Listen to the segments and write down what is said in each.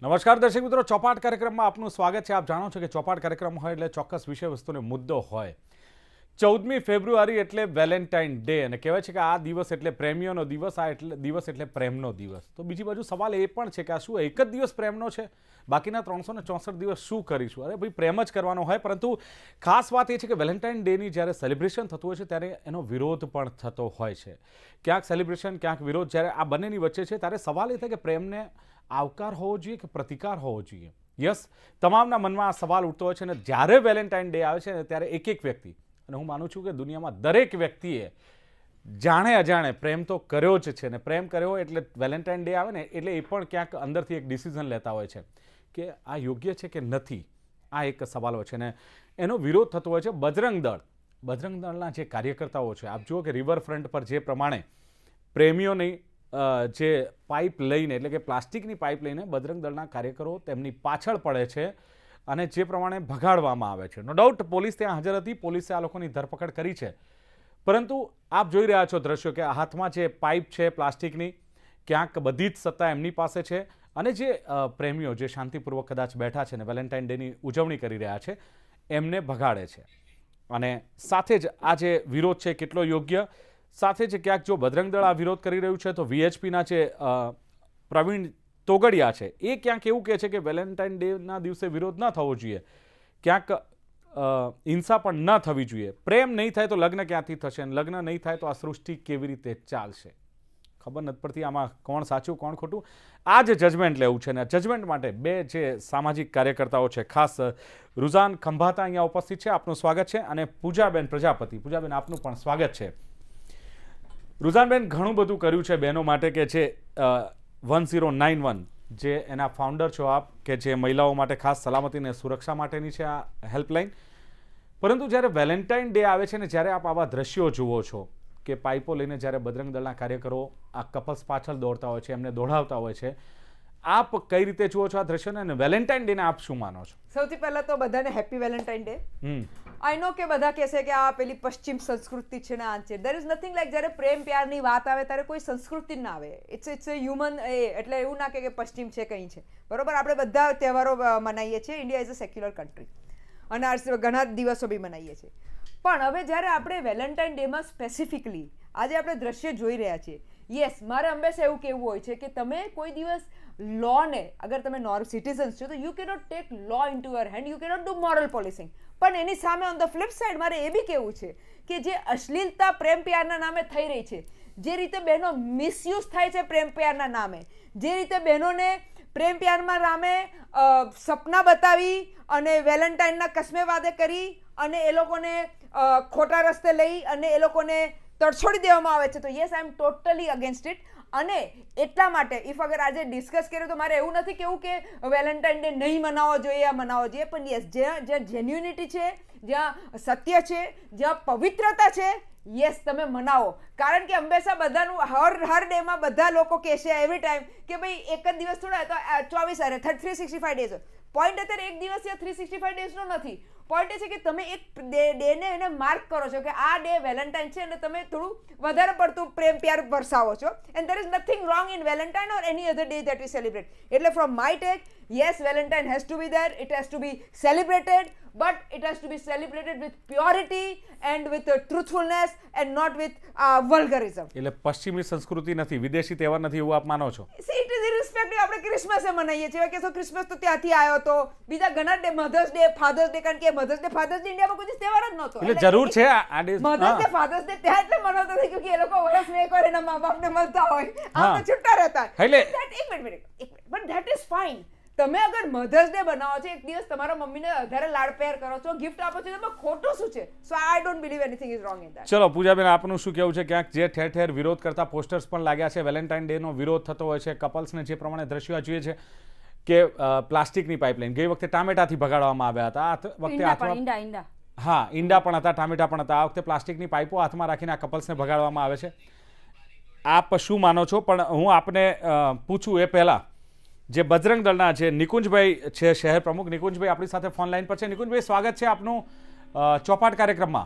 નમસ્કાર દર્શક મિત્રો, ચોપાટ કાર્યક્રમમાં આપનું સ્વાગત છે. આપ જાણો છો કે ચોપાટ કાર્યક્રમ હોય એટલે ચોક્કસ વિષય વસ્તુનો મુદ્દો હોય. 14મી ફેબ્રુઆરી એટલે વેલેન્ટાઇન ડે, અને કહેવાય છે કે આ દિવસ એટલે પ્રેમીઓનો દિવસ, આ દિવસ એટલે પ્રેમનો દિવસ. તો બીજી બાજુ સવાલ એ પણ છે કે આ શું એક જ દિવસ પ્રેમનો છે? બાકીના 364 દિવસ શું કરીશું? અરે ભાઈ, પ્રેમ જ કરવાનો હોય. પરંતુ ખાસ વાત એ છે કે વેલેન્ટાઇન ડેની જ્યારે સેલિબ્રેશન થતું હોય છે ત્યારે એનો વિરોધ પણ થતો હોય છે. ક્યાંક સેલિબ્રેશન, ક્યાંક વિરોધ. જ્યારે આ બંનેની વચ્ચે છે ત્યારે સવાલ એ થાય કે પ્રેમને આવકાર હોવો જોઈએ કે પ્રતિકાર હોવો જોઈએ? યસ, તમામના મનમાં આ સવાલ ઉઠતો હોય છે. અને જ્યારે વેલેન્ટાઇન ડે આવે છે ને ત્યારે એક વ્યક્તિ, અને હું માનું છું કે દુનિયામાં દરેક વ્યક્તિએ જાણે અજાણે પ્રેમ તો કર્યો જ છે. ને પ્રેમ કર્યો એટલે વેલેન્ટાઇન ડે આવે ને એટલે એ પણ ક્યાંક અંદરથી એક ડિસિઝન લેતા હોય છે કે આ યોગ્ય છે કે નથી. આ એક સવાલ હોય છે ને એનો વિરોધ થતો હોય છે. બજરંગ દળના જે કાર્યકર્તાઓ છે, આપ જુઓ કે રિવરફ્રન્ટ પર જે પ્રમાણે પ્રેમીઓની જે પાઇપ લઈને, એટલે કે પ્લાસ્ટિકની પાઇપ લઈને બજરંગ દળના કાર્યકરો તેમની પાછળ પડે છે અને જે પ્રમાણે ભગાડવામાં આવે છે. નો ડાઉટ પોલીસ ત્યાં હાજર હતી, પોલીસે આ લોકોની ધરપકડ કરી છે. પરંતુ આપ જોઈ રહ્યા છો દ્રશ્યો કે હાથમાં જે પાઇપ છે પ્લાસ્ટિકની, ક્યાંક બધી જ સત્તા એમની પાસે છે. અને જે પ્રેમીઓ જે શાંતિપૂર્વક કદાચ બેઠા છે ને વેલેન્ટાઇન ડેની ઉજવણી કરી રહ્યા છે એમને ભગાડે છે. અને સાથે જ આ જે વિરોધ છે કેટલો યોગ્ય, સાથે જ ક્યાંક જો બજરંગ દળ આ વિરોધ કરી રહ્યું છે તો VHPના જે પ્રવીણ તોગડિયા છે એ ક્યાંક એવું કહે છે કે વેલેન્ટાઇન ડેના દિવસે વિરોધ ન થવો જોઈએ, ક્યાંક હિંસા પણ ન થવી જોઈએ. પ્રેમ નહીં થાય તો લગ્ન ક્યાંથી થશે, અને લગ્ન નહીં થાય તો આ સૃષ્ટિ કેવી રીતે ચાલશે? ખબર નથી પડતી આમાં કોણ સાચું કોણ ખોટું. આ જ જજમેન્ટ લેવું છે. અને જજમેન્ટ માટે બે જે સામાજિક કાર્યકર્તાઓ છે, ખાસ રુઝાન ખંભાતા અહીંયા ઉપસ્થિત છે, આપનું સ્વાગત છે. અને પૂજાબેન પ્રજાપતિ, પૂજાબેન આપનું પણ સ્વાગત છે. રુઝાનબેન ઘણું બધું કર્યું છે બહેનો માટે, કે જે 1091 જે એના ફાઉન્ડર છો આપ, કે જે મહિલાઓ માટે ખાસ સલામતી અને સુરક્ષા માટેની છે આ હેલ્પલાઇન. પરંતુ જ્યારે વેલેન્ટાઇન ડે આવે છે ને જ્યારે આપ આવા દ્રશ્યો જુઓ છો કે પાઇપો લઈને જ્યારે બજરંગ દળના કાર્યકરો આ કપલ્સ પાછળ દોડતા હોય છે, એમને દોડાવતા હોય છે, આપ કઈ રીતે જુઓ છો આ દ્રશ્યોને? અને વેલેન્ટાઇન ડે ને આપ શું માનો છો? સૌથી પહેલા તો બધાને happy Valentine day. I know કે બધા કહેશે કે આ પેલી પશ્ચિમ સંસ્કૃતિ છે ને આ છે. દેર ઇઝ નથિંગ લાઈક જ્યારે પ્રેમ પ્યારની વાત આવે ત્યારે કોઈ સંસ્કૃતિ ના આવે. It's a human. એટલે એવું ના કે પશ્ચિમ છે કંઈ છે, બરોબર? આપણે બધા તહેવારો મનાવીએ છીએ. India is a secular country અને ઘણા દિવસો બી મનાવીએ છીએ. પણ હવે જ્યારે આપણે વેલેન્ટાઇન ડેમાં સ્પેસિફિકલી આજે આપણે દ્રશ્ય જોઈ રહ્યા છીએ, યસ, મારે હંમેશા એવું કહેવું હોય છે કે તમે કોઈ દિવસ લોને, અગર તમે સિટીઝન્સ છો તો you cannot take law into your hand, you cannot do moral policing. પણ એની સામે ઓન ધ ફ્લિપ સાઇડ મારે એ બી કહેવું છે કે જે અશ્લીલતા પ્રેમ પ્યારના નામે થઈ રહી છે, જે રીતે બહેનો મિસયુઝ થાય છે પ્રેમ પ્યારના નામે, જે રીતે બહેનોને પ્રેમ પ્યારમાં નામે સપના બતાવી અને વેલેન્ટાઇનના કસમે વાદે કરી અને એ લોકોને ખોટા રસ્તે લઈ અને એ લોકોને તડછોડી દેવામાં આવે છે, તો yes, I am totally against it. અને એટલા માટે ઇફ અગર આજે ડિસ્કસ કર્યું તો મારે એવું નથી કેવું કે વેલેન્ટાઇન ડે નહીં મનાવવો જોઈએ, આ મનાવવો જોઈએ. પણ યસ, જ્યાં જેન્યુનિટી છે, જ્યાં સત્ય છે, જ્યાં પવિત્રતા છે, યસ, તમે મનાવો. કારણ કે હંમેશા બધાનું હર ડેમાં બધા લોકો કહેશે એવરી ટાઈમ કે ભાઈ એક જ દિવસ થોડા તો 365 ડેઝ હોય. પોઈન્ટ અત્યારે એક દિવસ યા 365 ડેઝનો નથી. પોઈન્ટ એ છે કે તમે એક ડેને એને માર્ક કરો છો કે આ ડે વેલેન્ટાઇન છે અને તમે થોડું વધારે પડતું પ્રેમ પ્યાર વરસાવો છો. And there is nothing wrong in Valentine or any other day that we celebrate. એટલે from my take, yes, Valentine has to be there, it has to be celebrated, but it has to be celebrated with purity and with truthfulness and not with vulgarism. એટલે પશ્ચિમી સંસ્કૃતિ નથી, વિદેશી તહેવાર નથી એવું આપ માનો છો? See, it is irrespective. આપણે ક્રિસમસ મનાવીએ છીએ કે ક્રિસમસ તો ત્યાંથી આવ્યો તો, બીજા ઘણા day, Mother's day, Father's day, કારણ કે મધર્સ ડે ઇન્ડિયામાં કોઈ તહેવાર જ નહોતો. એટલે જરૂર છે આ day, Mother's day, Father's day ત્યાં એટલે મનાવતા હતા કે એ લોકો વર્ષમાં એક વાર એના મા બાપને મળતા હોય, આપણે છૂટા રહેતા. એક minute, but that is fine. તમે અગર મધર્સ ડે બનાવો છો, એક દિવસ તમારા મમ્મીને વધારે લાડ પ્યાર કરો છો, ગિફ્ટ આપો છો, એમાં ખોટું શું છે? So I don't believe anything is wrong in that. ચલો પૂજાબેન, આપનું શું કહેવું છે? ક્યાંક જે ઠેર ઠેર વિરોધ કરતા પોસ્ટર્સ પણ લાગ્યા છે, વેલેન્ટાઇન ડે નો વિરોધ થતો હોય છે, કપલ્સને જે પ્રમાણે દ્રશ્યો જોઈએ છે કે પ્લાસ્ટિકની પાઇપલાઇન ગઈ વખતે ટામેટાથી ભગાડવામાં આવ્યા હતા, આ વખતે હાથમાં ઈંડા પણ હતા, ટામેટા પણ હતા. આ વખતે પ્લાસ્ટિકની પાઇપો હાથમાં રાખીને આ કપલ્સને ભગાડવામાં આવે છે. આપ શું માનો છો? પણ હું આપને પૂછું એ પહેલા જે બજરંગ દળના જે નિકુંજભાઈ છે, શહેર પ્રમુખ નિકુંજભાઈ આપણી સાથે ફોન લાઈન પર છે. નિકુંજભાઈ, સ્વાગત છે આપનું ચોપાટ કાર્યક્રમમાં.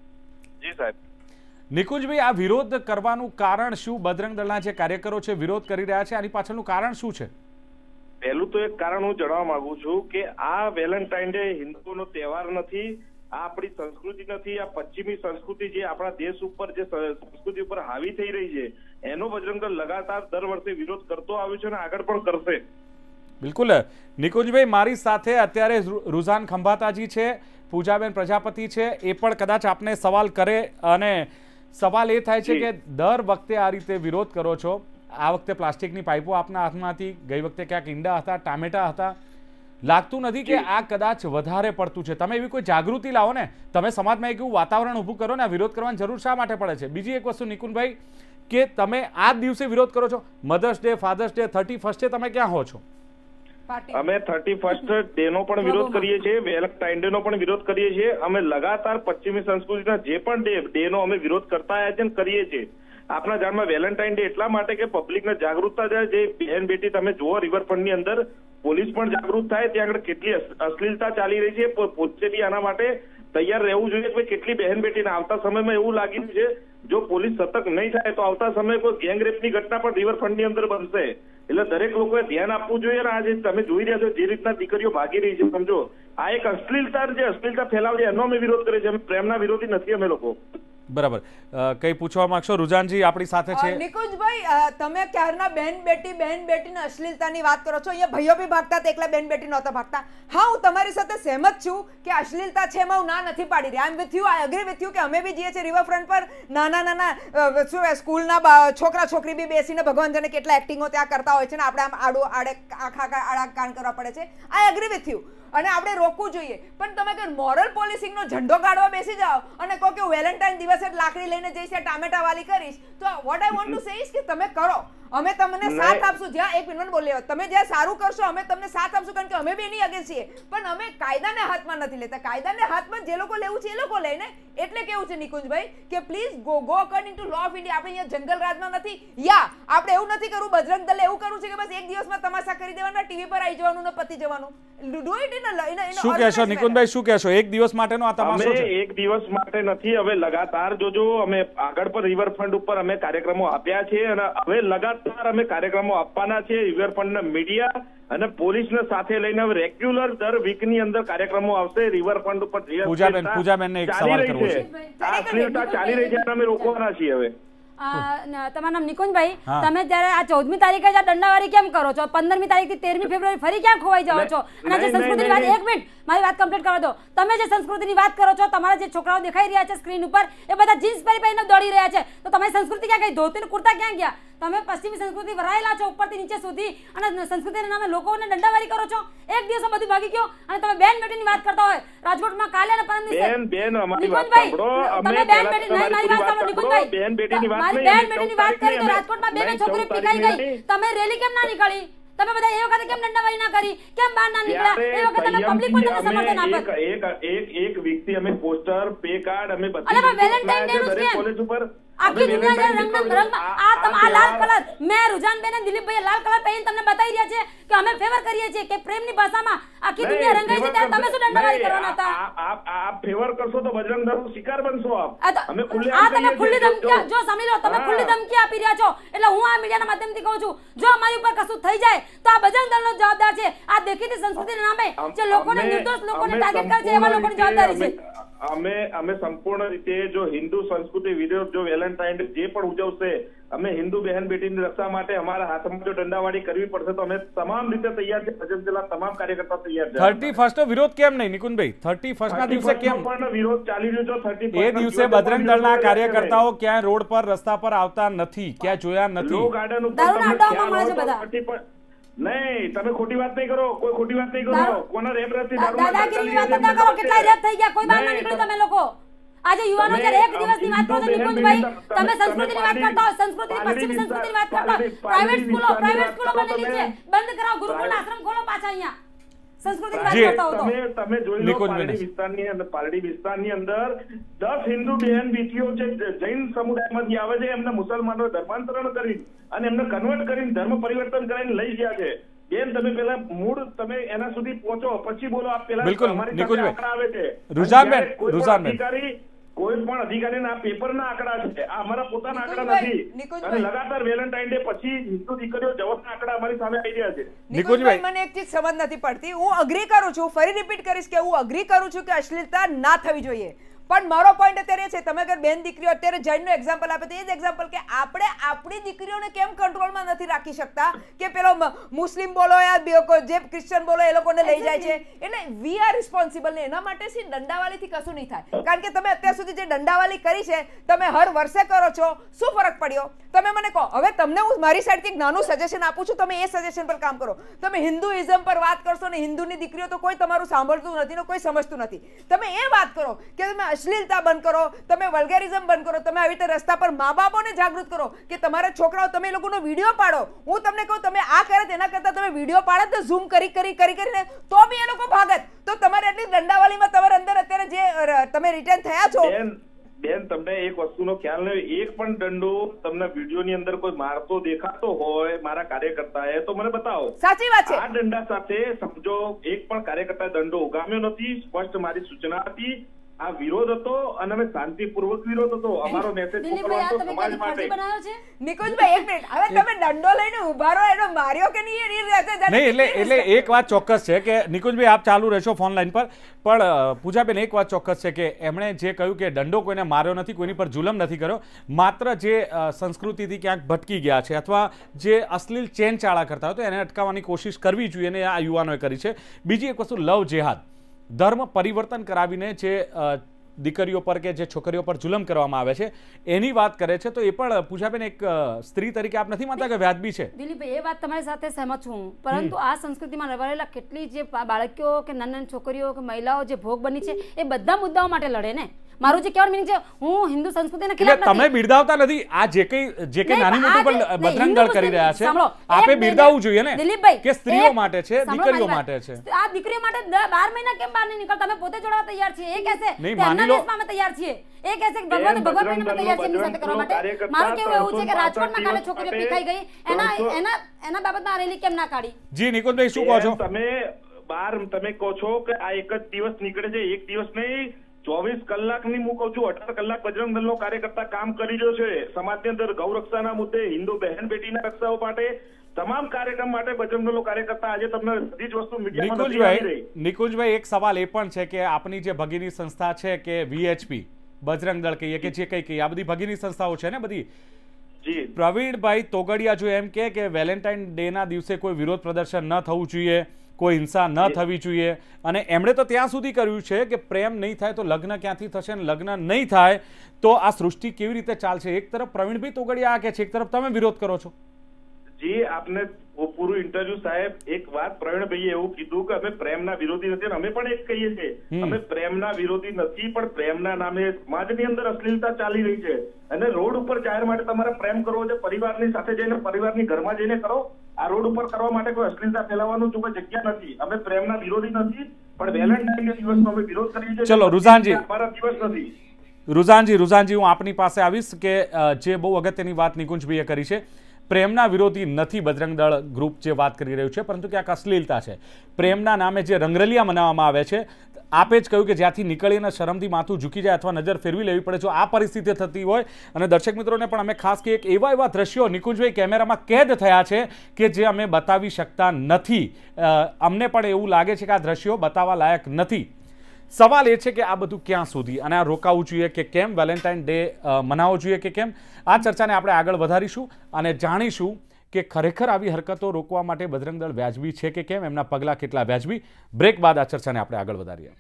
જી સાહેબ. નિકુંજભાઈ, આ વિરોધ કરવાનું કારણ શું? બજરંગ દળના જે કાર્યકરો છે વિરોધ કરી રહ્યા છે, આની પાછળનું કારણ શું છે? પહેલું તો એક કારણ હું જણાવવા માંગુ છું કે આ વેલેન્ટાઇન ડે હિન્દુઓનો તહેવાર નથી, આ આપણી સંસ્કૃતિ નથી, આ પશ્ચિમી સંસ્કૃતિ જે આપણા દેશ ઉપર જે સંસ્કૃતિ ઉપર હાવી થઈ રહી છે એનો બજરંગ દળ લગાતાર દર વર્ષે વિરોધ કરતો આવ્યો છે અને આગળ પણ કરશે. બિલકુલ નિકુંજભાઈ, મારી સાથે અત્યારે રુઝાન ખંભાતાજી છે, પૂજાબેન પ્રજાપતિ છે, એ પણ કદાચ આપને સવાલ કરે. અને સવાલ એ થાય છે કે દર વખતે આ રીતે વિરોધ કરો છો. આ વખતે પ્લાસ્ટિકની પાઇપો આપના હાથમાંથી, ગઈ વખતે ક્યાંક ઈંડા હતા, ટામેટા હતા. લાગતું નથી કે આ કદાચ વધારે પડતું છે? તમે એવી કોઈ જાગૃતિ લાવો ને, તમે સમાજમાં એક એવું વાતાવરણ ઊભું કરો ને. આ વિરોધ કરવાની જરૂર શા માટે પડે છે? બીજી એક વસ્તુ નિકુંજભાઈ, કે તમે આ દિવસે વિરોધ કરો છો, mothers day, Father's day, 31st તમે ક્યાં હો છો? અમે 31st ડે નો પણ વિરોધ કરીએ છીએ, વેલેન્ટાઇન ડે નો પણ વિરોધ કરીએ છીએ. અમે લગાતાર પશ્ચિમી સંસ્કૃતિના જે પણ ડે નો અમે વિરોધ કરતા આવ્યા છીએ અને કરીએ છીએ. આપણા જાણમાં વેલેન્ટાઇન ડે એટલા માટે કે પબ્લિકને જાગૃતતા થાય, જે બહેન બેટી તમે જુઓ રિવરફ્રન્ટની અંદર પોલીસ પણ જાગૃત થાય, ત્યાં આગળ કેટલી અશ્લીલતા ચાલી રહી છે. પોતે બી આના માટે તૈયાર રહેવું જોઈએ કે કેટલી બહેન બેટીને આવતા સમયમાં એવું લાગી રહ્યું છે જો પોલીસ સતર્ક નહીં થાય તો આવતા સમયે કોઈ ગેંગરેપની ઘટના પણ રિવરફ્રન્ટની અંદર બનશે. એટલે દરેક લોકોએ ધ્યાન આપવું જોઈએ. અને આજે તમે જોઈ રહ્યા છો જે રીતના દીકરીઓ ભાગી રહી છે, સમજો આ એક અશ્લીલતા ફેલાવે એનો અમે વિરોધ કરીએ છીએ. પ્રેમના વિરોધી નથી અમે લોકો. બરાબર. કઈ પૂછવા માંગશો? રુઝાનજી આપણી સાથે છે. નિકુંજભાઈ, તમે ક્યારના બેન બેટીની અશ્લીલતાની વાત કરો છો. અહીંયા ભાઈઓ બી ભાગતા હતા, એકલા બેન બેટી નહોતા ભાગતા. હા, હું તમારી સાથે સહેમત છું કે અશ્લીલતા છે, એમાં હું ના નથી પાડી રહી. I am with you, I agree with you કે અમે બી જઈએ છીએ રિવરફ્રન્ટ પર. નાના સ્કૂલના છોકરા છોકરી બી બેસીને ભગવાન જાણે કેટલા એક્ટિંગો ત્યાં કરતા હોય છે ને આપણે આમ આડા કાન કરવા પડે છે. આઈ એગ્રી વિથ યુ, અને આપણે રોકવું જોઈએ. પણ તમે કે મોરલ પોલિસિંગનો ઝંડો ગાળવા બેસી જાઓ અને કહો કે વેલેન્ટાઇન દિવસે લાકડી લઈને જઈશ, ટામેટા વાલી કરીશ, તો what I want to say is કે તમે કરો, અમે તમને સાથ આપશું. જ્યાં એક મિનિટ બોલી, તમે જ્યાં સારું કરશો અમે તમને સાથ આપશું, કારણ કે અમે બી એની અગેન્સ્ટ છીએ. પણ અમે કાયદાને હાથમાં નથી લેતા. કાયદાને હાથમાં જે લોકો લેવું છે એ લોકો લઈને. એટલે કેવું છે નિકુંજભાઈ કે please go according to law of India. આપણે અહીંયા જંગલ રાજમાં નથી. આપણે એવું નથી કરવું. બજરંગ દલે એવું કરવું છે કે બસ એક દિવસમાં તમાશા કરી દેવાના, ટીવી પર આવી જવાનું ને પતી જવાનું. ડુ ઇટ ઇન શું કહેશો નિકુંજભાઈ, શું કહેશો? એક દિવસ માટેનો આ તમાશો છે? એક દિવસ માટે નથી. હવે લગાતાર જોજો, અમે આગળ પર રિવરફ્રન્ટ ઉપર અમે કાર્યક્રમો આપ્યા છે અને હવે લગાતાર અમે કાર્યક્રમો આપવાના છે. રિવરફ્રન્ટના મીડિયા અને પોલીસને સાથે લઈને હવે રેગ્યુલર દર વીકની અંદર કાર્યક્રમો આવશે રિવરફ્રન્ટ ઉપર. પૂજાબેનને એક સવાલ કરવો છે. આ અશ્લીલતા ચાલી રહી છે, અમે રોકવાના છીએ. હવે તમારું નામ નિકુંજભાઈ, તમે જ્યારે આ 14મી તારીખે દંડાવાળી કેમ કરો છો? 15મી તારીખથી 13મી ફેબ્રુઆરી ફરી ક્યાં ખોવાઈ જાઓ છો? અને જે સંસ્કૃતિની વાત, એક મિનિટ મારી વાત કમ્પ્લીટ કરવા દો. તમે જે સંસ્કૃતિની વાત કરો છો, તમારા જે છોકરાઓ દેખાઈ રહ્યા છે સ્ક્રીન ઉપર, એ બધા જીન્સ પહેરીને દોડી રહ્યા છે, તો તમારી સંસ્કૃતિ ક્યાં ગઈ? ધોતી કુર્તા ક્યાં ગયા? તમે પશ્ચિમી સંસ્કૃતિ વરાયેલા છો ઉપરથી નીચે સુધી, અને સંસ્કૃતિના નામે લોકોને દંડાવાળી કરો છો. એક દિવસ બધું ભાગી ગયો અને તમે બેન બેટીની વાત કરતા હોય. રાજકોટમાં કાલે અને પરમ દિવસે અમારી વાત સાંભળો. તમે બેન બેટી નહીં, મારી વાત સાંભળો નિકુંજભાઈ, બેન બેટીની વાત મારી બેન બેટીની વાત કરી તો રાજકોટમાં બેને છોકરી પીકાઈ ગઈ. તમે રેલી કેમ ના નીકળી? તમે બધા એ વખતે કેમ દંડાવાળી ના કરી? કેમ બહાર ના નીકળ્યા? એ વખતે તમે પબ્લિક પણ તમને સમર્થન આપે. એક વ્યક્તિ અમે પોસ્ટર, પે કાર્ડ અમે અરે વેલેન્ટાઇન ડે નું કેમ? કોલેજ ઉપર આખી દુનિયા આ લાલ કલર, મેં રુઝાનબેન અને દિલીપભાઈ લાલ કલર પહેરીને તમને બતાવી રહ્યા છે કે અમે ફેવર કરીએ છીએ, કે પ્રેમની ભાષામાં આખી દુનિયા રંગાઈ છે, ત્યારે તમે શું દંડાવાળી કરવાના હતા? આપ ફેવર કરશો તો બજરંગ દળનો શિકાર બનશો આપ. અમે તમે ખુલ્લી ધમકી, જો સમજી લો, તમે ખુલ્લી ધમકી આપી રહ્યા છો. એટલે હું આ મીડિયાના માધ્યમથી કહું છું, જો અમારી ઉપર કશું થઈ જાય તો આ બજરંગ દળનો જવાબદાર છે. આ દેખીતી સંસ્કૃતિના નામે જે લોકોને, નિર્દોષ લોકોને ટાર્ગેટ કરે છે, એવા લોકોની જવાબદારી છે. અમે સંપૂર્ણ રીતે જો હિન્દુ સંસ્કૃતિ વિરોધ જો વેલેન્ટાઇન ડે જે પણ ઉજવશે, અમે હિન્દુ બહેન બેટીની રક્ષા માટે અમારા હાથમાં જો દંડાવાળી કરવી પડશે તો અમે તમામ રીતે તૈયાર છે. ભજન જિલ્લા તમામ કાર્યકર્તા તૈયાર છે. 31st વિરોધ કેમ નહીં નિકુંજભાઈ? 31st ના દિવસે કેમ વિરોધ ચાલી રહ્યો છે? 31 એ દિવસે બજરંગ દળના કાર્યકર્તાઓ ક્યાંય રોડ પર, રસ્તા પર આવતા નથી, ક્યાં જોયા નથી. લો ગાર્ડન ઉપર નહીં, તમે ખોટી વાત નહીં કરો. કોઈ ખોટી વાત નહીં કરો. કોના રેપ રસ્તી દાદાગીરીની વાત ન કરો. કેટલા રેપ થઈ ગયા, કોઈ બહાર ના નીકળ્યો તમે લોકો. આજે યુવાનો જ્યારે એક દિવસની વાત કરો છો નિકુંજભાઈ, તમે સંસ્કૃતિની વાત કરતા હો, સંસ્કૃતિની પશ્ચિમી સંસ્કૃતિની વાત કરતા હો. પ્રાઇવેટ સ્કૂલો બનેલી છે, બંધ કરાવો. ગુરુકુળ આશ્રમ ખોલો પાછા અહીંયા. સંસ્કૃતિની વાત કરતા હો તો તમે જોઈ લો, પાલડી વિસ્તારની અંદર 10 હિન્દુ બહેન બેટીઓ છે જૈન સમુદાયમાંથી આવે છે, એમને મુસલમાનો ધર્માંતરણ કરી અને એમને કન્વર્ટ કરીને ધર્મ પરિવર્તન કરીને લઈ ગયા છે. બેન તમે પેલા મૂળ તમે એના સુધી પહોંચો પછી બોલો. આપ પેલા બિલકુલ અમારી સાથે આંકડા આવે છે. રુઝાનબેન કોઈ પણ અધિકારીના પેપરના આંકડા છે, આ અમારા પોતાના આંકડા નથી. અને લગાતાર વેલેન્ટાઇન ડે પછી હિન્દુ દીકરીઓ જવાબના આંકડા અમારી સામે આવી રહ્યા છે. નિકુંજભાઈ, મને એક ચીજ સમજ નથી પડતી. હું અગ્રી કરું છું, ફરી રિપીટ કરીશ કે હું અગ્રી કરું છું કે અશ્લીલતા ના થવી જોઈએ, પણ મારો પોઈન્ટ અત્યારે છે, તમે અગર બેન દીકરીઓ અત્યારે જૈનનો એક્ઝામ્પલ આપે તો એ જ એક્ઝામ્પલ કે આપણે આપણી દીકરીઓને કેમ કંટ્રોલમાં નથી રાખી શકતા કે પેલો મુસ્લિમ બોલો યા જે ક્રિશ્ચિયન બોલો એ લોકોને લઈ જાય છે. એટલે વી આર રિસ્પોન્સિબલ ને એના માટે સી દંડાવાલીથી કશું નહીં થાય. કારણ કે તમે અત્યાર સુધી જે દંડાવાલી કરી છે તમે હર વર્ષે કરો છો, શું ફરક પડ્યો? તમે મને કહો. હવે તમને હું મારી સાઈડથી એક નાનું સજેશન આપું છું, તમે એ સજેશન પર કામ કરો. તમે હિન્દુઇઝમ પર વાત કરશો ને હિન્દુની દીકરીઓ તો કોઈ તમારું સાંભળતું નથી ને કોઈ સમજતું નથી. તમે એ વાત કરો કે તમે અશ્લીલતા બંધ કરો, તમે વલ્ગેરિઝમ બંધ કરો, તમે આવી રીતે રસ્તા પર મા બાપોને જાગૃત કરો કે તમારા છોકરાઓ તમે એ લોકોનો વિડીયો પાડો. હું તમને કહું, તમે આ કરે તેના કરતા તમે વિડીયો પાડો તો ઝૂમ કરીને તો બી એ લોકો ભાગત. તો તમારે એટલી દંડાવાલીમાં તમારા અંદર અત્યારે જે તમે રિટર્ન થયા છો. બેન, તમને એક વસ્તુનો ખ્યાલ નહીં, એક પણ દંડો તમને વિડીયોની અંદર કોઈ મારતો દેખાતો હોય મારા કાર્યકર્તાએ તો મને બતાવો. સાચી વાત છે. આ દંડા સાથે સમજો એક પણ કાર્યકર્તાએ દંડો ઉગામ્યો નથી. સ્પષ્ટ મારી સૂચના હતી. આ વિરોધ હતો અને અમે શાંતિપૂર્વક વિરોધ હતો. અમારો મેસેજ મોકલવાનો સમાજ માટે. નિકુંજભાઈ, એક મિનિટ, હવે તમે દંડો લઈને ઉભા રહો, એનો માર્યો કે નહીં એટલે એક વાત ચોક્કસ છે કે નિકુંજભાઈ આપ ચાલુ રહેશો ફોન લાઈન પર, પણ પૂજાબેન એક વાત ચોક્કસ છે કે એમણે જે કહ્યું કે દંડો કોઈને માર્યો નથી, કોઈની પર જુલમ નથી કર્યો, માત્ર જે સંસ્કૃતિથી ક્યાંક ભટકી ગયા છે અથવા જે અશ્લીલ ચેનચાળા કરતા હોય તો એને અટકાવવાની કોશિશ કરવી જોઈએ અને આ યુવાનોએ કરી છે. બીજી એક વસ્તુ લવ જેહાદ, ધર્મ પરિવર્તન કરાવીને જે દીકરીઓ પર કે જે છોકરીઓ પર જુલમ કરવામાં આવે છે એની વાત કરે છે, તો એ પણ પૂજાબેન એક સ્ત્રી તરીકે આપ નથી માનતા કે વ્યાજબી છે? દિલીપભાઈ, એ વાત તમારી સાથે સહેમત છું, પરંતુ આ સંસ્કૃતિમાં રહેલા કેટલી જે બાળકીઓ કે નાની છોકરીઓ કે મહિલાઓ જે ભોગ બની છે એ બધા મુદ્દાઓ માટે લડે ને. મારું જે કહેવાનું મીનિંગ છે, હું હિન્દુ સંસ્કૃતિના ખિલાફ નથી. તમે બિરદાવતા નથી. આ જે કઈ નાની મોટી પણ બજરંગ દળ કરી રહ્યા છે, આપે બિરદાવવું જોઈએ ને કે સ્ત્રીઓ માટે છે, દીકરીઓ માટે છે. આ દીકરીઓ માટે 12 મહિના કેમ બહાર નહીં નીકળતા? અમે પોતે જોડાવા તૈયાર છીએ. એ કહેશે તેમના દેશમાં અમે તૈયાર છીએ, એ કહેશે કે ભગવાન મહિનામાં તૈયાર છે એમની સાથે કરવા માટે. મારું કેવું એવું છે કે રાજકોટમાં કાલે છોકરીઓ પીખાઈ ગઈ, એના બાબતમાં રેલી કેમ ના કાઢી? જી નિકુંજભાઈ, શું કહો છો? તમે કહો છો કે આ એક જ દિવસ નીકળે છે, એક દિવસ નહીં, 24 કલાકની હું કહું છું 18 કલાક બજરંગ દળનો કાર્યકર્તા કામ કરી રહ્યો છે. સમાજની અંદર ગૌરક્ષાના મુદ્દે, હિન્દુ બહેન બેટીના રક્ષાઓ માટે, તમામ કાર્યક્રમ માટે બજરંગ દળનો કાર્યકર્તા આજે તમને બધી જ વસ્તુ મીડિયામાં નથી આવી રહી. નિકુંજભાઈ, એક સવાલ એ પણ છે કે આપની જે ભગીની સંસ્થા છે કે VHP બજરંગ દળ કહીએ કે જે કઈ કહીએ, આ બધી ભગીની સંસ્થાઓ છે ને બધી. જી પ્રવીણભાઈ તોગડિયા જો એમ કે વેલેન્ટાઇન ડે ના દિવસે કોઈ વિરોધ પ્રદર્શન ન થવું જોઈએ, કોઈ હિંસા ન થવી જોઈએ, અને એમણે તો ત્યાં સુધી કર્યું છે કે પ્રેમ નહીં થાય તો લગ્ન ક્યાંથી થશે, અને લગ્ન નહીં થાય તો આ સૃષ્ટિ કેવી રીતે ચાલશે. એક તરફ પ્રવીણભાઈ તોગડિયા આ કે છે, એક તરફ તમે વિરોધ કરો છો. જી, આપને પૂરું ઇન્ટરવ્યુ સાહેબ, એક વાત પ્રવીણભાઈએ એવું કીધું કે અમે પ્રેમના વિરોધી નથી, અમે પણ એક કહીએ છીએ અમે પ્રેમના વિરોધી નથી, પણ પ્રેમના નામે સમાજની અંદર અશ્લીલતા ચાલી રહી છે અને રોડ ઉપર જાહેર માટે તમારે પ્રેમ કરવો છે, પરિવારની સાથે જઈને પરિવારની ઘરમાં જઈને કરો. આ રોડ ઉપર કરવા માટે કોઈ અશ્લીલતા ફેલાવવાનું કોઈ જગ્યા નથી. અમે પ્રેમના વિરોધી નથી, પણ વેલેન્ટાઇન દિવસનો અમે વિરોધ કરીએ છીએ. ચલો રુઝાનજી, અમારા દિવસ નથી. રુઝાનજી, હું આપની પાસે આવીશ કે જે બહુ અગત્યની વાત નિકુંજભાઈએ કરી છે. પ્રેમના વિરોધી નથી બજરંગ દળ ગ્રુપ જે વાત કરી રહ્યું છે, પરંતુ ક્યાંક અશ્લીલતા છે. પ્રેમના નામે જે રંગરલિયા મનાવવામાં આવે છે, આપે જ કહ્યું કે જ્યાંથી નીકળીને શરમથી માથું ઝૂકી જાય અથવા નજર ફેરવી લેવી પડે. જો આ પરિસ્થિતિ થતી હોય, અને દર્શક મિત્રોને પણ અમે ખાસ કે એવા દ્રશ્યો નિકુંજભાઈ કેમેરામાં કેદ થયા છે કે જે અમે બતાવી શકતા નથી. અમને પણ એવું લાગે છે કે આ દ્રશ્યો બતાવવા લાયક નથી. સવાલ એ છે કે આ બધું ક્યાં સુધી, અને આ રોકાવું જોઈએ કે કેમ, વેલેન્ટાઇન ડે મનાવવો જોઈએ કે કેમ, આ ચર્ચાને આપણે આગળ વધારીશું અને જાણીશું કે ખરેખર આવી હરકતો રોકવા માટે બજરંગ દળ વ્યાજબી છે કે કેમ, એમના પગલાં કેટલા વ્યાજબી. બ્રેક બાદ આ ચર્ચાને આપણે આગળ વધારીએ.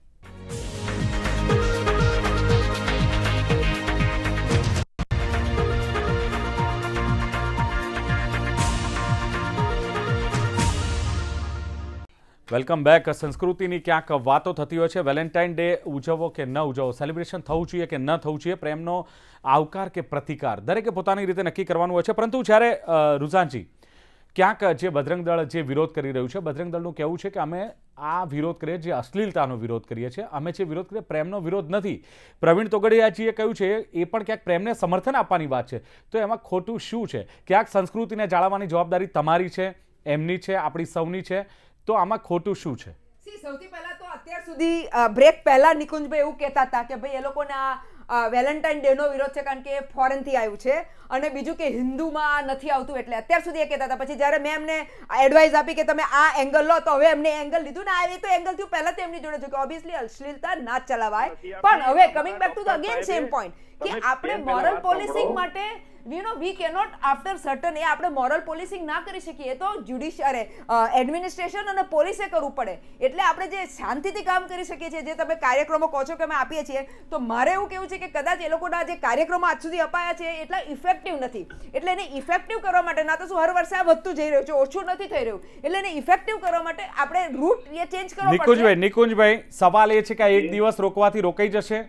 Welcome back. સંસ્કૃતિની ક્યાંક વાતો થતી હોય છે. વેલેન્ટાઇન ડે ઉજવવો કે ન ઉજવવો, સેલિબ્રેશન થવું જોઈએ કે ન થવું જોઈએ, પ્રેમનો આવકાર કે પ્રતિકાર, દરેકે પોતાની રીતે નક્કી કરવાનું હોય છે. પરંતુ જ્યારે રુઝાનજી, ક્યાંક જે બજરંગ દળ જે વિરોધ કરી રહ્યું છે, બજરંગ દળનું કહેવું છે કે અમે આ વિરોધ કરીએ, જે અશ્લીલતાનો વિરોધ કરીએ છીએ, અમે જે વિરોધ કરીએ પ્રેમનો વિરોધ નથી. પ્રવીણ તોગડિયાજીએ કહ્યું છે એ પણ ક્યાંક પ્રેમને સમર્થન આપવાની વાત છે. તો એમાં ખોટું શું છે? ક્યાંક સંસ્કૃતિને જાળવવાની જવાબદારી તમારી છે, એમની છે, આપણી સૌની છે. તો આમાં ખોટું શું છે? સૌથી પહેલા તો અત્યાર અત્યાર સુધી બ્રેક પહેલા નિકુંજભાઈ એવું કહેતા હતા કે ભાઈ એ લોકોને વેલેન્ટાઇન ડે નો વિરોધ છે કારણ કે ફોરેન થી આવ્યું છે અને બીજું કે હિન્દુમાં નથી આવતું એટલે અત્યાર સુધી એ કહેતા હતા. પછી જ્યારે મેં એમને એડવાઇસ આપી કે તમે આ એંગલ લો તો હવે એમને એંગલ લીધું ને આ તો એંગલ થયું પહેલા તો એમની જોડે થયું કે ઓબ્વિયસલી અશ્લીલતા ના ચલાવાય. પણ હવે coming back to the again same point કે આપણે મોરલ પોલિસિંગ માટે વી કેનોટ આફ્ટર સર્ટન એ આપણે મોરલ પોલિસિંગ ના કરી શકીએ. એ તો જ્યુડિશિયરી એડમિનિસ્ટ્રેશન અને પોલીસે કરવું પડે. એટલે આપણે જે શાંતિથી કામ કરી શકીએ છીએ, જે તમે કાર્યક્રમો કહો છો કે અમે આપીએ છીએ, તો મારે એવું કહેવું છે કે કદાચ એ લોકોના જે કાર્યક્રમો આજ સુધી અપાયા છે એટલા ઇફેક્ટિવ નથી. એટલે એને ઇફેક્ટિવ કરવા માટે ના તો શું હર વર્ષે આ વધતું જઈ રહ્યું છે, ઓછું નથી થઈ રહ્યું. એટલે એને ઇફેક્ટિવ કરવા માટે આપણે રૂટ એ ચેન્જ કરવો પડશે. નિકુંજભાઈ સવાલ એ છે કે એક દિવસ રોકવાથી રોકાઈ જશે?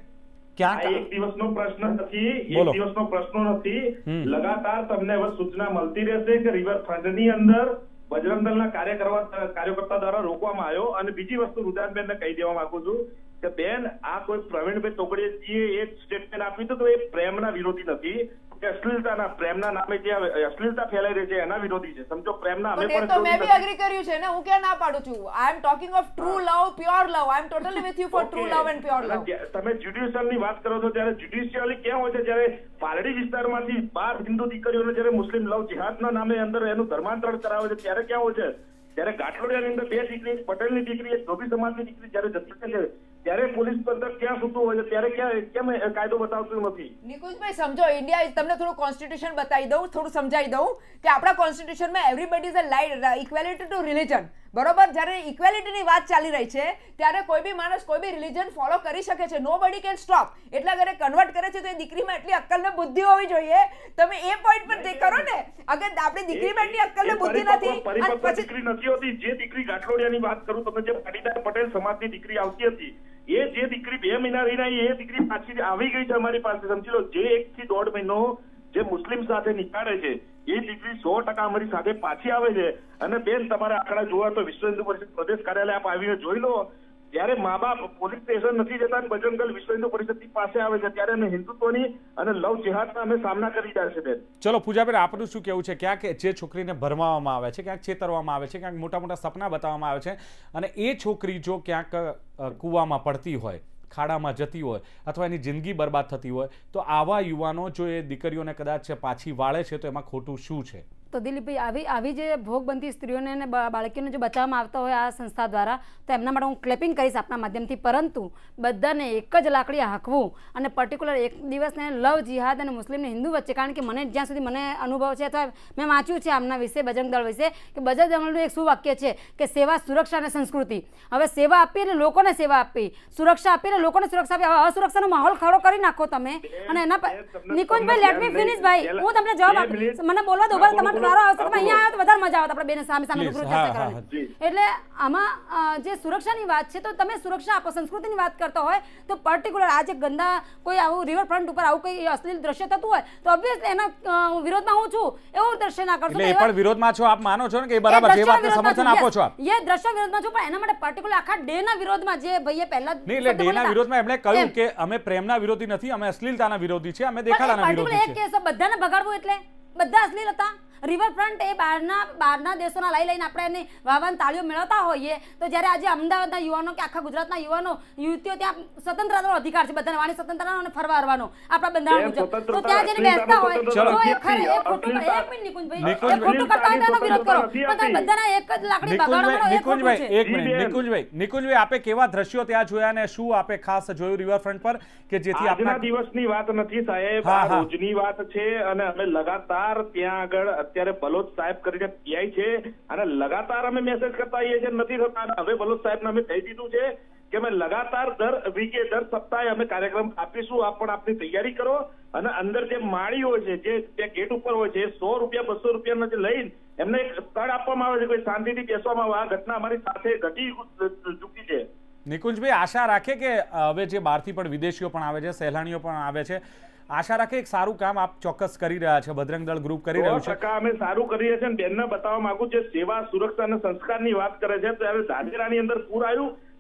એક દિવસનો પ્રશ્ન નથી, એક દિવસનો પ્રશ્ન નથી. લગાતાર તમને હવે સૂચના મળતી રહેશે કે રિવરફ્રન્ટની અંદર બજરંગ દળના કાર્યકર્તા દ્વારા રોકવામાં આવ્યો. અને બીજી વસ્તુ રુદાનબેનને કહી દેવા માંગુ છું કે બેન, આ કોઈ પ્રવીણભાઈ તોગડિયાજીએ એક સ્ટેટમેન્ટ આપ્યું હતું તો એ પ્રેમના વિરોધી નથી, અશ્લીલતાના પ્રેમના નામે જે અશ્લીલતા ફેલાઈ રહી છે એના વિરોધી છે. સમજો, પ્રેમના અમે પણ તો મેં બી એગ્રી કર્યું છે ને, હું ક્યાં ના પાડું છું. I am talking of true love, pure love. I am totally with you for true love and pure love. તમે જ્યુડિશિયલની વાત કરો છો ત્યારે જ્યુડિશિયલી ક્યાં હોય છે? જ્યારે પાલડી વિસ્તારમાંથી 12 હિન્દુ દીકરીઓને જ્યારે મુસ્લિમ લવ જિહાદના નામે અંદર એનું ધર્માંતરણ કરાવે છે ત્યારે ક્યાં હોય છે? ત્યારે ગાંઠલોડિયાની અંદર 2 દીકરી, પટેલની દીકરી, એક ધોબી સમાજની દીકરી જ્યારે જતી છે ત્યારે પોલીસ તંત્ર ક્યાં સૂતું હોય છે? ત્યારે કેમ કાયદો બતાવતું નથી? નિકુંજભાઈ સમજો, ઇન્ડિયા, તમને થોડું કોન્સ્ટિટ્યુશન બતાવી દઉં, થોડું સમજાવી દઉં કે આપણા કોન્સ્ટિટ્યુશનમાં everybody is a equality to religion. બરોબર? જ્યારે ઇક્વાલિટીની વાત ચાલી રહી છે ત્યારે કોઈ બી માણસ કોઈ બી રિલિજન ફોલો કરી શકે છે. નો બડી કેન સ્ટોપ. એટલા ઘરે કન્વર્ટ કરે છે તો એ દીકરીમાં એટલી અક્કલ ને બુદ્ધિ હોવી જોઈએ. તમે એ પોઈન્ટ પર તે કરો ને, અગર આપણી દીકરીમાં એટલી અક્કલ ને બુદ્ધિ નથી, પરિપક્વ દીકરી નથી હોતી. જે દીકરી ગાંઠલોડિયાની વાત કરું, તમે જે પાટીદાર પટેલ સમાજની દીકરી આવતી હતી, એ જે દીકરી 2 મહિના રહીને એ દીકરી પાછી આવી ગઈ છે અમારી પાસે. સમજી લો, જે 1 થી 1.5 મહિનો જે મુસ્લિમ સાથે નીકાળે છે એ દીકરી 100% અમારી સાથે પાછી આવે છે. અને બેન, તમારે આંકડા જોવા તો વિશ્વ હિન્દુ પરિષદ પ્રદેશ કાર્યાલય આપ આવીને જોઈ લો. ત્યારે મા બાપ પોલીસ સ્ટેશન નથી જતા, બજરંગ દળ વિશ્વ હિન્દુ પરિષદની પાસે આવે છે ત્યારે અમે હિન્દુત્વની અને લવ જિહાદના અમે સામના કરી રહ્યા છે. બેન, ચલો પૂજાબેન, આપનું શું કેવું છે? ક્યાંક જે છોકરીને ભરમાવવામાં આવે છે, ક્યાંક છેતરવામાં આવે છે, ક્યાંક મોટા મોટા સપના બતાવવામાં આવે છે, અને એ છોકરી જો ક્યાંક કૂવામાં પડતી હોય, ખાડામાં જતી હોય અથવા એની જિંદગી બરબાદ થતી હોય, તો આવા યુવાનો જો એ દીકરીઓને કદાચ પાછી વાળે છે તો એમાં ખોટું શું છે? તો દિલીપભાઈ, આવી જે ભોગ બનતી સ્ત્રીઓને અને બાળકીઓને જો બચાવવામાં આવતા હોય આ સંસ્થા દ્વારા, તો એમના માટે હું ક્લેપિંગ કરીશ આપણા માધ્યમથી. પરંતુ બધાને એક જ લાકડી હાંકવું અને પર્ટિક્યુલર એક દિવસને લવ જિહાદ અને મુસ્લિમ હિન્દુ વચ્ચે, કારણ કે મને જ્યાં સુધી મને અનુભવ છે અથવા મેં વાંચ્યું છે આમના વિશે, બજરંગ દળ વિશે, કે બજરંગ દળનું એક શું વાક્ય છે કે સેવા, સુરક્ષા અને સંસ્કૃતિ. હવે સેવા આપી એટલે લોકોને સેવા આપવી, સુરક્ષા આપી એટલે લોકોને સુરક્ષા આપી. હવે અસુરક્ષાનો માહોલ ખડો કરી નાખો તમે. અને એના નિકુંજભાઈ, લેટ મી ફિનિશ ભાઈ, હું તમને જવાબ આપીશ, મને બોલવા દો. તમારે વારો આવશે, તમે અહીંયા આવ્યો તો વધારે મજા આવે આપણે બેને સામે સામે રૂબરૂ ચર્ચા કરવાની. એટલે આમાં જે સુરક્ષાની વાત છે તો તમે સુરક્ષા આપો. સંસ્કૃતિની વાત કરતા હોય તો પર્ટિક્યુલર આ જે ગંદા કોઈ આવું રિવરફ્રન્ટ ઉપર આવું કોઈ અશ્લીલ દ્રશ્ય થતું હોય તો ઓબ્વિયસલી એના વિરોધમાં હું છું, એવું દ્રશ્ય ના કરશો. એટલે એ પણ વિરોધમાં છો, આપ માનો છો ને કે બરાબર જે વાતને સમર્થન આપો છો આપ? એ દ્રશ્ય વિરોધમાં છું, પણ એના માટે પર્ટિક્યુલર આખા ડે ના વિરોધમાં જે ભાઈએ પહેલા નહીં, એટલે ડે ના વિરોધમાં એમણે કહ્યું કે અમે પ્રેમના વિરોધી નથી, અમે અશ્લીલતાના વિરોધી છે, અમે દેખાડાના વિરોધી છે. એક કેસ બધાને બગાડવું એટલે બધા અશ્લીલ હતા. રિવરફ્રન્ટ એ બહારના દેશોના લઈને આપણે એની વાહવાન તાળીઓ મેળવતા હોઈએ તો જ્યારે આજે અમદાવાદના યુવાનો કે આખા ગુજરાતના યુવાનો યુવતીઓ ત્યાં સ્વતંત્રતાનો અધિકાર છે, બધાને વાણી સ્વતંત્રતાનો અને ફરવા હરવાનો આપણા બંધારણ મુજબ, તો ત્યાં જઈને બેસતા હોય તો એ ખોટું. એક મિનિટ નિકુંજભાઈ, એ ખોટું કરતા હોય તો એનો વિરોધ કરો, પણ તમે બધાના એક જ લાકડી બગાડવાનો એ ખોટું છે. એક મિનિટ નિકુંજભાઈ, આપે કેવા દ્રશ્યો ત્યાં જોયા અને શું આપે ખાસ જોયું રિવરફ્રન્ટ પર કે જેથી આજના દિવસની વાત નથી સાહેબ, આ રોજની વાત છે. અને અમે લગાતાર ત્યાં આગળ અત્યારે બલોચ સાહેબ કરીને પીઆઈ છે અને લગાતાર અમે મેસેજ કરતા આવીએ છીએ, નથી થતા. હવે બલોચ સાહેબને અમે કહી દીધું છે કે અમે લગાતાર દર વીકે, દર સપ્તાહે અમે કાર્યક્રમ આપીશું. આપ પણ આપની તૈયારી કરો. અને અંદર જે માળી હોય છે, જે ત્યાં ગેટ ઉપર હોય છે, 100 રૂપિયા 200 રૂપિયાના જે લઈને એમને એક સ્થળ આપવામાં આવે છે, કોઈ શાંતિથી બેસવામાં આવે. આ ઘટના અમારી સાથે ઘટી ચૂકી છે. નિકુંજભાઈ, આશા રાખે કે હવે જે બહારથી પણ વિદેશીઓ પણ આવે છે, સહેલાણીઓ પણ આવે છે, આશા રાખે એક સારું કામ આપ ચોક્કસ કરી રહ્યા છે, બજરંગ દળ ગ્રુપ કરી રહ્યું છે. અમે સારું કરી રહ્યા છે. બેનને બતાવવા માંગુ છે, સેવા, સુરક્ષા અને સંસ્કારની વાત કરે છે. ત્યારે ધાનેરાની અંદર પૂર આવ્યું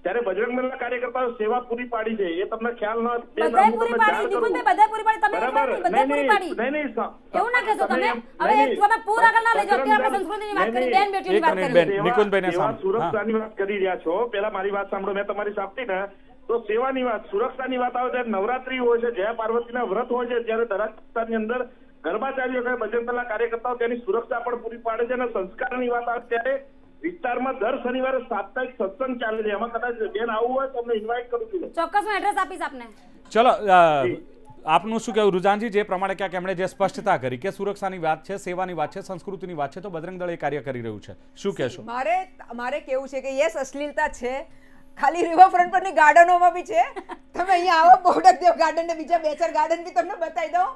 ત્યારે બજરંગ દળના કાર્યકર્તાઓ સેવા પૂરી પાડી છે એ તમને ખ્યાલ ન બધાય પૂરી પાડી નિકુંજભાઈ, બધાય પૂરી પાડી, તમે એકલા નહીં, બધાય પૂરી પાડી. એવું ના કહેશો તમે. હવે તમે પૂરા આગળ ના લઈ જાઓ. અત્યારે આપણે સંસ્કૃતિની વાત કરી, બેન બેટીની વાત કરી. નિકુંજભાઈને સુરક્ષાની વાત કરી રહ્યા છો. પેલા મારી વાત સાંભળો, મેં તમારી સાંભળી ને તો સેવાની વાત, સુરક્ષાની વાત આવે ત્યારે નવરાત્રી હોય છે, જયા પાર્વતીના વ્રત હોય છે, ત્યારે દરેક વિસ્તારની અંદર ગરબા ચાલી વખતે બજરંગ દળના કાર્યકર્તાઓ તેની સુરક્ષા પણ પૂરી પાડે છે. અને સંસ્કારની વાત આવે ત્યારે વિસ્તારમાં દર શનિવારે સાપ્તાહિક સત્સંગ ચાલે છે. એમાં કદાચ બેન આવવું હોય તો તમને ઇન્વાઇટ કરું છું. ચોક્કસ હું એડ્રેસ આપીશ આપને. ચલો, આપનું શું કહેવું રુજાનજી? જે પ્રમાણે ક્યાંક એમણે જે સ્પષ્ટતા કરી કે સુરક્ષાની વાત છે, સેવાની વાત છે, સંસ્કૃતિની વાત છે, તો બજરંગ દળ એ કાર્ય કરી રહ્યું છે. શું કહેશો? મારે કેવું છે કે યસ, અશ્લીલતા છે, ખાલી રિવરફ્રન્ટ પરની ગાર્ડનોમાં બી છે. તમે અહીંયા આવો બોડકદેવ ગાર્ડન ને બીજા 2-4 ગાર્ડન બી તમને બતાવી દઉં.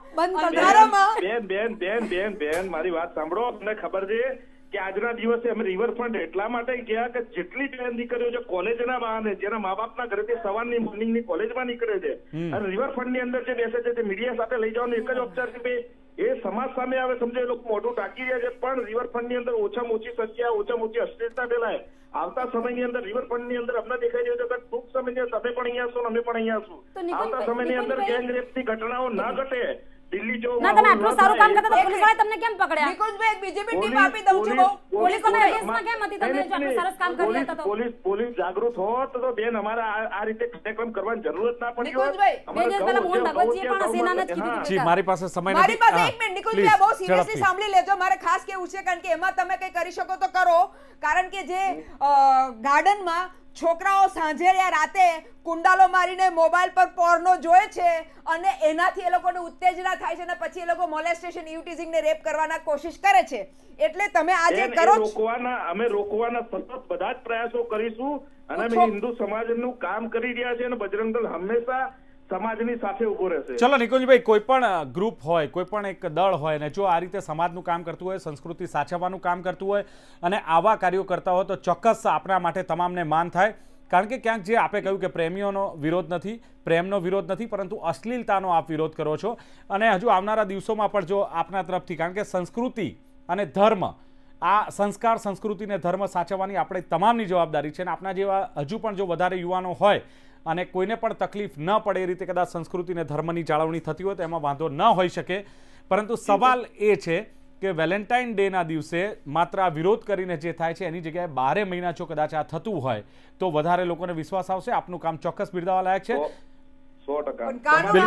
બેન મારી વાત સાંભળો. તમને ખબર છે કે આજના દિવસે અમે રિવરફ્રન્ટ એટલા માટે ગયા કે જેટલી બેન દીકરીઓ છે કોલેજના બહાને, જેના મા બાપના ઘરેથી સવારની મોર્નિંગની કોલેજમાં નીકળે છે અને રિવરફ્રન્ટની અંદર જે બેસે છે તે મીડિયા સાથે લઈ જવાનું એક જ ઓપ્શન છે કે એ સમાજ સામે આવે. સમજો એ લોકો મોઢું ટાંકી રહ્યા છે, પણ રિવરફ્રન્ટની અંદર ઓછામાં ઓછી સંખ્યા, ઓછામાં ઓછી અશ્લીલતા ફેલાય. આવતા સમયની અંદર રિવરફ્રન્ટની અંદર અમને દેખાઈ રહ્યું છે કે ટૂંક સમયની તમે પણ અહીંયા છો, અમે પણ અહીંયા છું. આવતા સમયની અંદર ગેંગ રેપની ઘટનાઓ ના ઘટે. દિલ્હી જો ના, તમે આટલું સારું કામ કરતા તો પોલીસ વાળા તમને કેમ પકડ્યા? નિકુંજભાઈ એક બીજેપી ટીમ આપી દઉં છું. પોલીસ તમે એડ્રેસમાં કેમ હતી? તમે જો આટલું સરસ કામ કરી લેતા તો પોલીસ જાગૃત હોત તો બેન અમારા આ રીતે કાર્યક્રમ કરવાની જરૂરત ના પડી હોત. બે દિવસ પહેલા મોહન ભગવતજીએ પણ સેનાને જ કીધું હતું. જી, મારી પાસે સમય નથી. મારી પાસે એક મિનિટ નિકુંજભાઈ, બહુ સિરિયસલી સાંભળી લેજો. મારે ખાસ કેવું છે કારણ કે એમાં તમે કંઈ કરી શકો તો કરો. કારણ કે જે ગાર્ડનમાં છોકરાઓ સાંજે રાતે કુંડાલો મારીને મોબાઈલ પર પોર્નો જોવે છે અને એનાથી એ લોકોને ઉત્તેજના થાય છે અને પછી એ લોકો મોલેસ્ટેશન, ઇવટીઝિંગ ને રેપ કરવાના કોશિશ કરે છે. એટલે તમે આ જે કરો અમે રોકવાના સતત બધા જ પ્રયાસો કરીશું અને અમે હિન્દુ સમાજનું કામ કરી રહ્યા છીએ અને બજરંગ દળ હંમેશા સમાજની સાથે ઉભો રહેશે. ચલો નિકુંજભાઈ, કોઈ પણ ગ્રુપ હોય, કોઈ પણ એક દળ હોય ને જો આ રીતે સમાજનું કામ કરતું હોય, સંસ્કૃતિ સાચવવાનું કામ કરતું હોય અને આવા કાર્યો કરતા હોય તો ચોક્કસ આપણા માટે તમામને માન થાય. કારણ કે ક્યાંક જે આપે કહ્યું કે પ્રેમીઓનો વિરોધ નથી, પ્રેમનો વિરોધ નથી, પરંતુ અશ્લીલતાનો આપ વિરોધ કરો છો. અને હજુ આવનારા દિવસોમાં પણ જો આપના તરફથી, કારણ કે સંસ્કૃતિ અને ધર્મ, આ સંસ્કાર, સંસ્કૃતિ અને ધર્મ સાચવવાની આપણે તમામની જવાબદારી છે. અને આપણા જેવા હજુ પણ જો વધારે યુવાનો હોય અને કોઈને પણ તકલીફ ન પડે એ રીતે કદાચ સંસ્કૃતિ અને ધર્મની જાળવણી થતી હોય તો એમાં વાંધો ન હોઈ શકે. પરંતુ સવાલ એ છે કે વેલેન્ટાઇન ડેના દિવસે માત્ર આ વિરોધ કરીને જે થાય છે એની જગ્યાએ 12 મહિના જો કદાચ આ થતું હોય તો વધારે લોકોને વિશ્વાસ આવશે. આપનું કામ ચોક્કસ બિરદાવવા લાયક છે. 100%.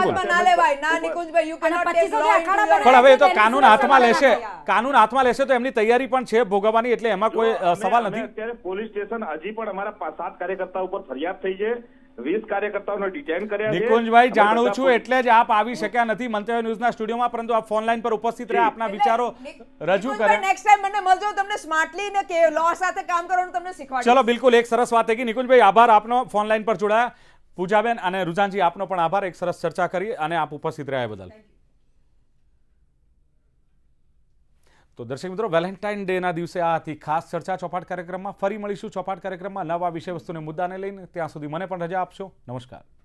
પણ હવે તો કાનૂન હાથમાં લેશે, કાનૂન હાથમાં લેશે તો એમની તૈયારી પણ છે ભોગવવાની, એટલે એમાં કોઈ સવાલ નથી. અત્યારે પોલીસ સ્ટેશન હજી પણ અમારા 7 કાર્યકર્તાઓ ઉપર ફરિયાદ થઈ છે, 20 કાર્યકર્તાઓને ડિટેન કર્યા છે. નિકુંજભાઈ, જાણું છું એટલે જ આપ આવી શક્યા નથી મંતવ્ય ન્યૂઝના સ્ટુડિયોમાં, પરંતુ આપ ફોન લાઈન પર ઉપસ્થિત રહ્યા, આપના વિચારો રજૂ કર્યા. નેક્સ્ટ ટાઈમ મને મળજો, તમને સ્માર્ટલી ને કે લો સાથે કામ કરવાનું તમને શીખવાડીશ. ચલો, બિલકુલ, એક સરસ વાત હતી. નિકુંજભાઈ, આભાર આપનો ફોન લાઈન પર જોડાયા. પૂજાબેન અને રુજાનજી, આપનો પણ આભાર, એક સરસ ચર્ચા કરી અને આપ ઉપસ્થિત રહ્યા બદલ. તો દર્શક મિત્રો, વેલેન્ટાઇન ડેના દિવસે આ હતી ખાસ ચર્ચા ચોપાટ કાર્યક્રમમાં. ફરી મળીશું ચોપાટ કાર્યક્રમમાં નવા વિષય વસ્તુને મુદ્દાને લઈને. ત્યાં સુધી મને પણ રજા આપશો. નમસ્કાર.